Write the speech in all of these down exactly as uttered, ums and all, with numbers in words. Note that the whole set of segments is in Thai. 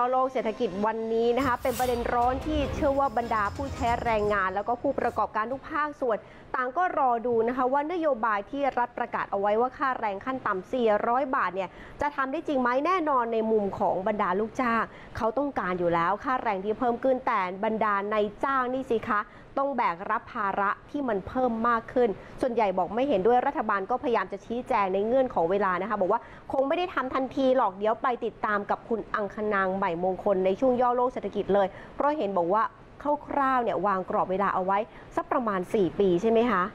โลกเศรษฐกิจวันนี้นะคะเป็นประเด็นร้อนที่เชื่อว่าบรรดาผู้ใช้แรงงานแล้วก็ผู้ประกอบการทุกภาคส่วนต่างก็รอดูนะคะว่านโยบายที่รัฐประกาศเอาไว้ว่าค่าแรงขั้นต่ำสี่ร้อยบาทเนี่ยจะทำได้จริงไหมแน่นอนในมุมของบรรดาลูกจ้างเขาต้องการอยู่แล้วค่าแรงที่เพิ่มขึ้นแต่บรรดานายจ้างนี่สิคะต้องแบกรับภาระที่มันเพิ่มมากขึ้นส่วนใหญ่บอกไม่เห็นด้วยรัฐบาลก็พยายามจะชี้แจงในเงื่อนของเวลานะคะบอกว่าคงไม่ได้ทำทันทีหรอกเดี๋ยวไปติดตามกับคุณอังคณางใหม่มงคลในช่วงย่อโลกเศรษฐกิจเลยเพราะเห็นบอกว่าคร่าวๆเนี่ยวางกรอบเวลาเอาไว้สักประมาณสี่ปีใช่ไหมคะ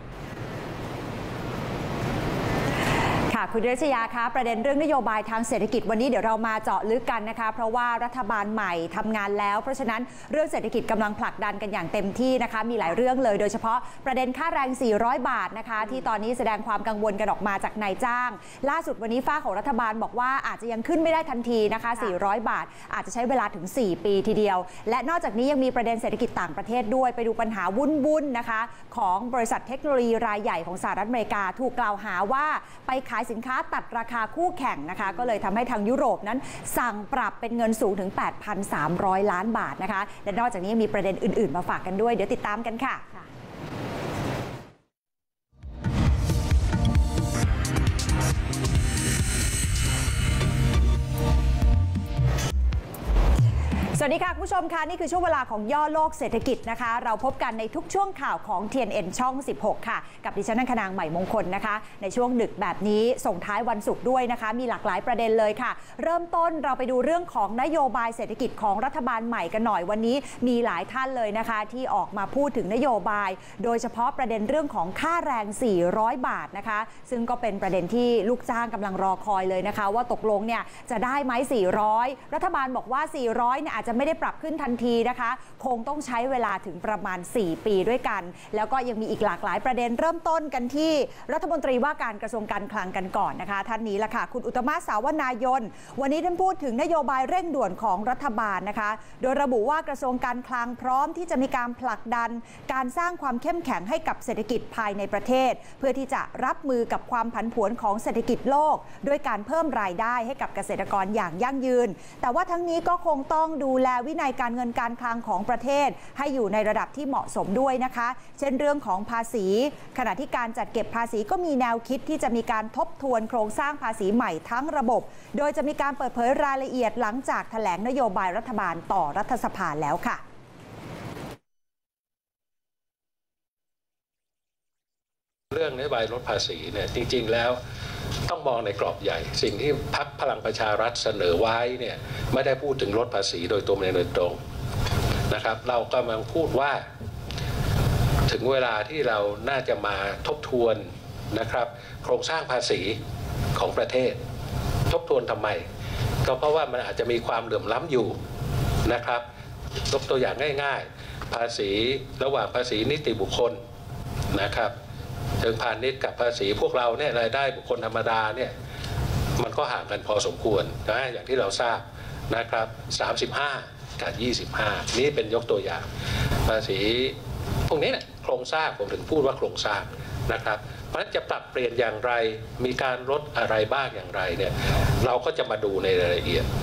คุณเรชยาคะประเด็นเรื่องนโยบายทางเศรษฐกิจวันนี้เดี๋ยวเรามาเจาะลึกกันนะคะเพราะว่ารัฐบาลใหม่ทำงานแล้วเพราะฉะนั้นเรื่องเศรษฐกิจกำลังผลักดันกันอย่างเต็มที่นะคะมีหลายเรื่องเลยโดยเฉพาะประเด็นค่าแรงสี่ร้อยบาทนะคะที่ตอนนี้แสดงความกังวลกันออกมาจากนายจ้างล่าสุดวันนี้ฝ้าของรัฐบาลบอกว่าอาจจะยังขึ้นไม่ได้ทันทีนะคะสี่ร้อยบาทอาจจะใช้เวลาถึงสี่ปีทีเดียวและนอกจากนี้ยังมีประเด็นเศรษฐกิจต่างประเทศด้วยไปดูปัญหาวุ่นๆนะคะของบริษัทเทคโนโลยีรายใหญ่ของสหรัฐอเมริกาถูกกล่าวหาว่าไปขายสินค้าตัดราคาคู่แข่งนะคะก็เลยทำให้ทางยุโรปนั้นสั่งปรับเป็นเงินสูงถึง แปดพันสามร้อย ล้านบาทนะคะและนอกจากนี้มีประเด็นอื่นๆมาฝากกันด้วยเดี๋ยวติดตามกันค่ะสวัสดีค่ะคุณผู้ชมค่ะนี่คือช่วงเวลาของย่อโลกเศรษฐกิจนะคะเราพบกันในทุกช่วงข่าวของ ที เอ็น เอ็น ช่องสิบหกค่ะกับดิฉันอังคณางใหม่มงคลนะคะในช่วงดึกแบบนี้ส่งท้ายวันศุกร์ด้วยนะคะมีหลากหลายประเด็นเลยค่ะเริ่มต้นเราไปดูเรื่องของนโยบายเศรษฐกิจของรัฐบาลใหม่กันหน่อยวันนี้มีหลายท่านเลยนะคะที่ออกมาพูดถึงนโยบายโดยเฉพาะประเด็นเรื่องของค่าแรงสี่ร้อยบาทนะคะซึ่งก็เป็นประเด็นที่ลูกจ้างกำลังรอคอยเลยนะคะว่าตกลงเนี่ยจะได้ไหมสี่ร้อยรัฐบาลบอกว่าสี่ร้อยเนี่ยอาจจะไม่ได้ปรับขึ้นทันทีนะคะคงต้องใช้เวลาถึงประมาณสี่ปีด้วยกันแล้วก็ยังมีอีกหลากหลายประเด็นเริ่มต้นกันที่รัฐมนตรีว่าการกระทรวงการคลังกันก่อนนะคะท่านนี้ละค่ะคุณอุตตมะ สาวนายนวันนี้ท่านพูดถึงนโยบายเร่งด่วนของรัฐบาลนะคะโดยระบุว่ากระทรวงการคลังพร้อมที่จะมีการผลักดันการสร้างความเข้มแข็งให้กับเศรษฐกิจภายในประเทศเพื่อที่จะรับมือกับความผันผวนของเศรษฐกิจโลกด้วยการเพิ่มรายได้ให้กับเกษตรกรอย่างยั่งยืนแต่ว่าทั้งนี้ก็คงต้องดูแลวินัยการเงินการคลังของประเทศให้อยู่ในระดับที่เหมาะสมด้วยนะคะเช่นเรื่องของภาษีขณะที่การจัดเก็บภาษีก็มีแนวคิดที่จะมีการทบทวนโครงสร้างภาษีใหม่ทั้งระบบโดยจะมีการเปิดเผยรายละเอียดหลังจากแถลงนโยบายรัฐบาลต่อรัฐสภาแล้วค่ะเรื่องนโยบายลดภาษีเนี่ยจริงๆแล้วต้องมองในกรอบใหญ่สิ่งที่พรรคพลังประชารัฐเสนอไว้เนี่ยไม่ได้พูดถึงลดภาษีโดยตรงโดยตรงนะครับเรากำลังพูดว่าถึงเวลาที่เราน่าจะมาทบทวนนะครับโครงสร้างภาษีของประเทศทบทวนทำไมก็เพราะว่ามันอาจจะมีความเหลื่อมล้ำอยู่นะครับยกตัวอย่างง่ายๆภาษีระหว่างภาษีนิติบุคคลนะครับเชิงพาณิชย์กับภาษีพวกเราเนี่ยรายได้บุคคลธรรมดาเนี่ยมันก็ห่างกันพอสมควรนะอย่างที่เราทราบนะครับสามสิบห้ากับยี่สิบห้านี่เป็นยกตัวอย่างภาษีพวกนี้เนี่ยโครงสร้างผมถึงพูดว่าโครงสร้างนะครับเพราะฉะนั้นจะปรับเปลี่ยนอย่างไรมีการลดอะไรบ้างอย่างไรเนี่ยเราก็จะมาดูในรายละเอียด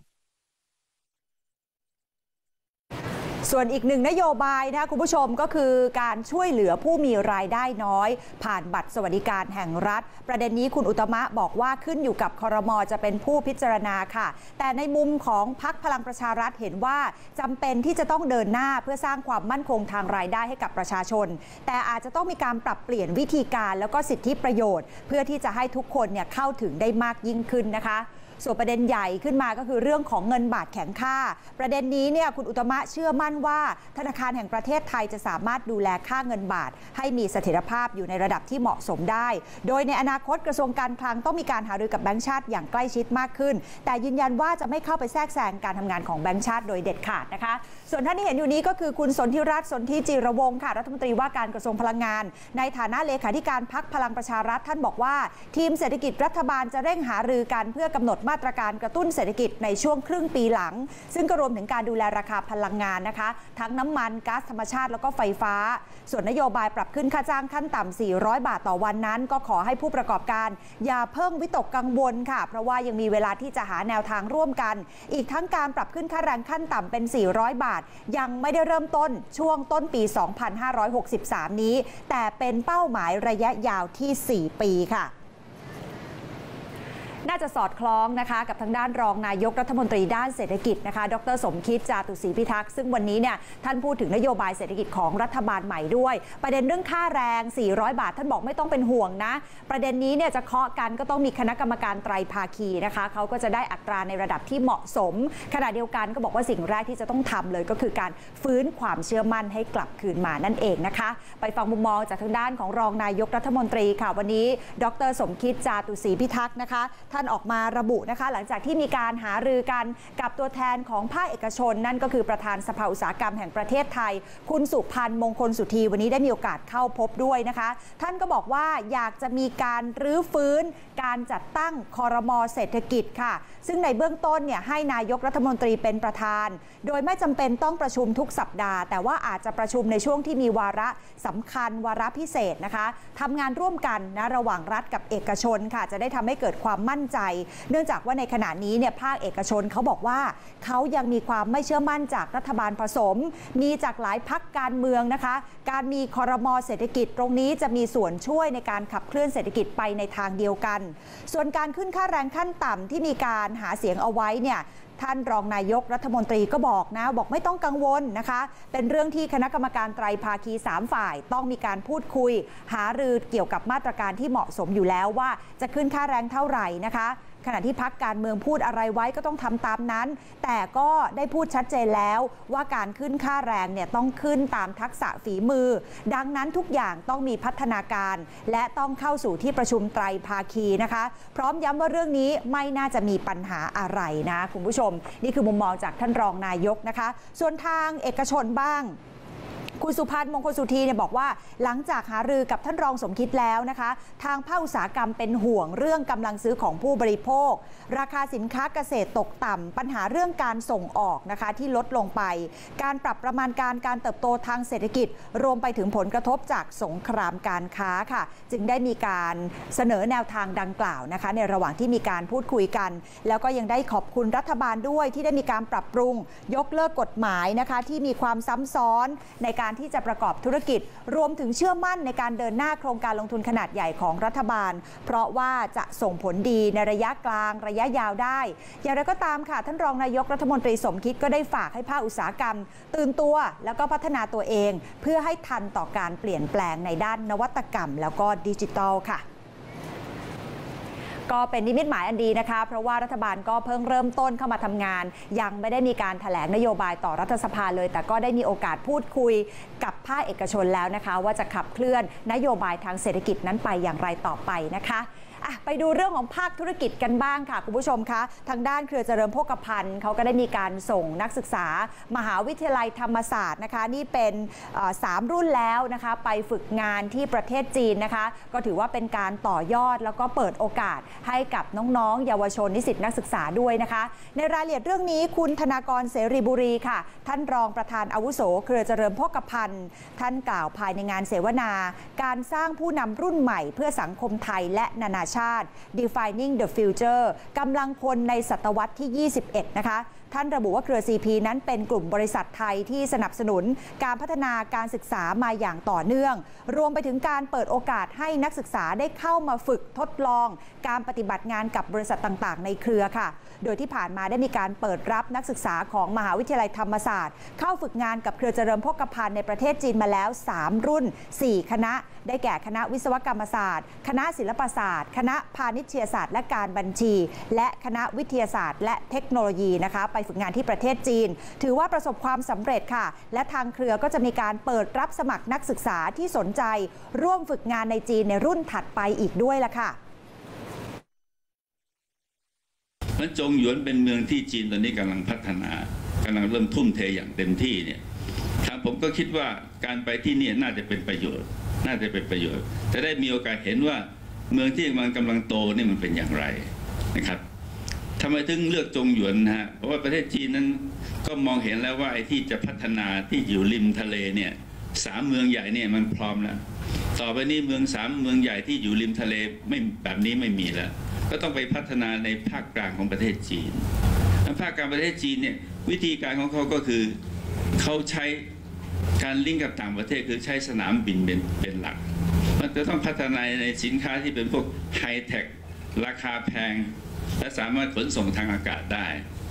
ส่วนอีกหนึ่งนโยบายนะคะคุณผู้ชมก็คือการช่วยเหลือผู้มีรายได้น้อยผ่านบัตรสวัสดิการแห่งรัฐประเด็นนี้คุณอุตตมะบอกว่าขึ้นอยู่กับครม.จะเป็นผู้พิจารณาค่ะแต่ในมุมของพรรคพลังประชารัฐเห็นว่าจำเป็นที่จะต้องเดินหน้าเพื่อสร้างความมั่นคงทางรายได้ให้กับประชาชนแต่อาจจะต้องมีการปรับเปลี่ยนวิธีการแล้วก็สิทธิประโยชน์เพื่อที่จะให้ทุกคนเนี่ยเข้าถึงได้มากยิ่งขึ้นนะคะส่วนประเด็นใหญ่ขึ้นมาก็คือเรื่องของเงินบาทแข็งค่าประเด็นนี้เนี่ยคุณอุตตมะเชื่อมั่นว่าธนาคารแห่งประเทศไทยจะสามารถดูแลค่าเงินบาทให้มีเสถียรภาพอยู่ในระดับที่เหมาะสมได้โดยในอนาคตกระทรวงการคลังต้องมีการหารือกับแบงก์ชาติอย่างใกล้ชิดมากขึ้นแต่ยืนยันว่าจะไม่เข้าไปแทรกแซงการทำงานของแบงก์ชาติโดยเด็ดขาดนะคะส่วนท่านที่เห็นอยู่นี้ก็คือคุณสนธิรัตน์สนธิจิรวงศ์ค่ะรัฐมนตรีว่าการกระทรวงพลังงานในฐานะเลขาธิการพรรคพลังประชารัฐท่านบอกว่าทีมเศรษฐกิจรัฐบาลจะเร่งหารือกันเพื่อกำหนดมาตรการกระตุ้นเศรษฐกิจในช่วงครึ่งปีหลังซึ่งก็รวมถึงการดูแลราคาพลังงานนะคะทั้งน้ำมันก๊าซธรรมชาติแล้วก็ไฟฟ้าส่วนนโยบายปรับขึ้นค่าจ้างขั้นต่ำสี่ร้อยบาทต่อวันนั้นก็ขอให้ผู้ประกอบการอย่าเพิ่งวิตกกังวลค่ะเพราะว่ายังมีเวลาที่จะหาแนวทางร่วมกันอีกทั้งการปรับขึ้นค่าแรงขั้นต่ำเป็นสี่ร้อยบาทยังไม่ได้เริ่มต้นช่วงต้นปีสองพันห้าร้อยหกสิบสามนี้แต่เป็นเป้าหมายระยะยาวที่สี่ปีค่ะน่าจะสอดคล้องนะคะกับทางด้านรองนายกรัฐมนตรีด้านเศรษฐกิจนะคะดรสมคิดจาตุศรีพิทักษ์ซึ่งวันนี้เนี่ยท่านพูดถึงนโยบายเศรษฐกิจของรัฐบาลใหม่ด้วยประเด็นเรื่องค่าแรงสี่ร้อยบาทท่านบอกไม่ต้องเป็นห่วงนะประเด็นนี้เนี่ยจะเคาะกันก็ต้องมีคณะกรรมการไตรภาคีนะคะเขาก็จะได้อัตราในระดับที่เหมาะสมขณะเดียวกันก็บอกว่าสิ่งแรกที่จะต้องทำเลยก็คือการฟื้นความเชื่อมั่นให้กลับคืนมานั่นเองนะคะไปฟังมุมมองจากทางด้านของรองนายกรัฐมนตรีค่ะวันนี้ดรสมคิดจาตุศรีพิทักษ์นะคะท่านออกมาระบุนะคะหลังจากที่มีการหารือกันกับตัวแทนของภาคเอกชนนั่นก็คือประธานสภาอุตสาหกรรมแห่งประเทศไทยคุณสุพันธ์มงคลสุธีวันนี้ได้มีโอกาสเข้าพบด้วยนะคะท่านก็บอกว่าอยากจะมีการรื้อฟื้นการจัดตั้งครม.เศรษฐกิจค่ะซึ่งในเบื้องต้นเนี่ยให้นายกรัฐมนตรีเป็นประธานโดยไม่จำเป็นต้องประชุมทุกสัปดาห์แต่ว่าอาจจะประชุมในช่วงที่มีวาระสำคัญวาระพิเศษนะคะทำงานร่วมกันนะระหว่างรัฐกับเอกชนค่ะจะได้ทำให้เกิดความมั่นใจเนื่องจากว่าในขณะนี้เนี่ยภาคเอกชนเขาบอกว่าเขายังมีความไม่เชื่อมั่นจากรัฐบาลผสมมีจากหลายพรรคการเมืองนะคะการมีครม.เศรษฐกิจตรงนี้จะมีส่วนช่วยในการขับเคลื่อนเศรษฐกิจไปในทางเดียวกันส่วนการขึ้นค่าแรงขั้นต่ำที่มีการหาเสียงเอาไว้เนี่ยท่านรองนายกรัฐมนตรีก็บอกนะบอกไม่ต้องกังวลนะคะเป็นเรื่องที่คณะกรรมการไตรภาคีสามฝ่ายต้องมีการพูดคุยหารือเกี่ยวกับมาตรการที่เหมาะสมอยู่แล้วว่าจะขึ้นค่าแรงเท่าไหร่นะคะขณะที่พรรคการเมืองพูดอะไรไว้ก็ต้องทำตามนั้นแต่ก็ได้พูดชัดเจนแล้วว่าการขึ้นค่าแรงเนี่ยต้องขึ้นตามทักษะฝีมือดังนั้นทุกอย่างต้องมีพัฒนาการและต้องเข้าสู่ที่ประชุมไตรภาคีนะคะพร้อมย้ำว่าเรื่องนี้ไม่น่าจะมีปัญหาอะไรนะคุณผู้ชมนี่คือมุมมองจากท่านรองนายกนะคะส่วนทางเอกชนบ้างคุณสุพันธ์มงคลสุธีเนี่ยบอกว่าหลังจากหารือกับท่านรองสมคิดแล้วนะคะทางภาคอุตสาหกรรมเป็นห่วงเรื่องกำลังซื้อของผู้บริโภคราคาสินค้าเกษตรตกต่ำปัญหาเรื่องการส่งออกนะคะที่ลดลงไปการปรับประมาณการการเติบโตทางเศรษฐกิจรวมไปถึงผลกระทบจากสงครามการค้าค่ะจึงได้มีการเสนอแนวทางดังกล่าวนะคะในระหว่างที่มีการพูดคุยกันแล้วก็ยังได้ขอบคุณรัฐบาลด้วยที่ได้มีการปรับปรุงยกเลิกกฎหมายนะคะที่มีความซ้ำซ้อนในการที่จะประกอบธุรกิจรวมถึงเชื่อมั่นในการเดินหน้าโครงการลงทุนขนาดใหญ่ของรัฐบาลเพราะว่าจะส่งผลดีในระยะกลางระยะยาวได้อย่างไรก็ตามค่ะท่านรองนายกรัฐมนตรีสมคิดก็ได้ฝากให้ภาคอุตสาหกรรมตื่นตัวแล้วก็พัฒนาตัวเองเพื่อให้ทันต่อการเปลี่ยนแปลงในด้านนวัตกรรมแล้วก็ดิจิทัลค่ะก็เป็นนิมิตหมายอันดีนะคะเพราะว่ารัฐบาลก็เพิ่งเริ่มต้นเข้ามาทำงานยังไม่ได้มีการแถลงนโยบายต่อรัฐสภาเลยแต่ก็ได้มีโอกาสพูดคุยกับภาคเอกชนแล้วนะคะว่าจะขับเคลื่อนนโยบายทางเศรษฐกิจนั้นไปอย่างไรต่อไปนะคะไปดูเรื่องของภาคธุรกิจกันบ้างค่ะคุณผู้ชมคะทางด้านเครือเจริญโภคภัณฑ์เขาก็ได้มีการส่งนักศึกษามหาวิทยาลัยธรรมศาสตร์นะคะนี่เป็นสามรุ่นแล้วนะคะไปฝึกงานที่ประเทศจีนนะคะก็ถือว่าเป็นการต่อยอดแล้วก็เปิดโอกาสให้กับน้องๆเยาวชนนิสิตนักศึกษาด้วยนะคะในรายละเอียดเรื่องนี้คุณธนากรเสรีบุรีค่ะท่านรองประธานอาวุโสเครือเจริญโภคภัณฑ์ท่านกล่าวภายในงานเสวนาการสร้างผู้นำรุ่นใหม่เพื่อสังคมไทยและนานาชาติ Defining the Future กำลังพลในศตวรรษที่ยี่สิบเอ็ดนะคะท่านระบุว่าเครือ ซี พี นั้นเป็นกลุ่มบริษัทไทยที่สนับสนุนการพัฒนาการศึกษามาอย่างต่อเนื่องรวมไปถึงการเปิดโอกาสให้นักศึกษาได้เข้ามาฝึกทดลองการปฏิบัติงานกับบริษัทต่างๆในเครือค่ะโดยที่ผ่านมาได้มีการเปิดรับนักศึกษาของมหาวิทยาลัยธรรมศาสตร์เข้าฝึกงานกับเครือเจริญโภคภัณฑ์ในประเทศจีนมาแล้วสามรุ่นสี่คณะได้แก่คณะวิศวกรรมศาสตร์คณะศิลปศาสตร์คณะพาณิชยศาสตร์และการบัญชีและคณะวิทยาศาสตร์และเทคโนโลยีนะคะไปฝึกงานที่ประเทศจีนถือว่าประสบความสำเร็จค่ะและทางเครือก็จะมีการเปิดรับสมัครนักศึกษาที่สนใจร่วมฝึกงานในจีนในรุ่นถัดไปอีกด้วยล่ะค่ะมันจงหยวนเป็นเมืองที่จีนตอนนี้กำลังพัฒนากำลังเริ่มทุ่มเทอย่างเต็มที่เนี่ยทางผมก็คิดว่าการไปที่นี่น่าจะเป็นประโยชน์น่าจะเป็นประโยชน์จะได้มีโอกาสเห็นว่าเมืองที่มันกำลังโตนี่มันเป็นอย่างไรนะครับทำไมถึงเลือกจงหยวนนะฮะเพราะว่าประเทศจีนนั้นก็มองเห็นแล้วว่าไอ้ที่จะพัฒนาที่อยู่ริมทะเลเนี่ยสามเมืองใหญ่เนี่ยมันพร้อมแล้วต่อไปนี้เมืองสามเมืองใหญ่ที่อยู่ริมทะเลไม่แบบนี้ไม่มีแล้วก็ต้องไปพัฒนาในภาคกลางของประเทศจีนภาคกลางประเทศจีนเนี่ยวิธีการของเขาก็คือเขาใช้การลิงก์กับต่างประเทศคือใช้สนามบินเป็นเป็นหลักมันจะต้องพัฒนาในสินค้าที่เป็นพวกไฮเทคราคาแพงและสามารถขนส่งทางอากาศได้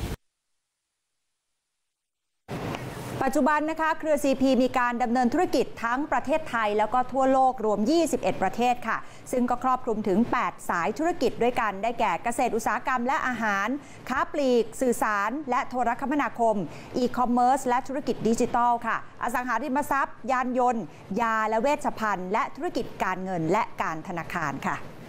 ปัจจุบันนะคะเครือ ซี พี มีการดำเนินธุรกิจทั้งประเทศไทยแล้วก็ทั่วโลกรวมยี่สิบเอ็ดประเทศค่ะซึ่งก็ครอบคลุมถึงแปดสายธุรกิจด้วยกันได้แก่เกษตรอุตสาหกรรมและอาหารค้าปลีกสื่อสารและโทรคมนาคมอีคอมเมิร์ซและธุรกิจดิจิทัลค่ะอสังหาริมทรัพย์ยานยนต์ยาและเวชภัณฑ์และธุรกิจการเงินและการธนาคารค่ะ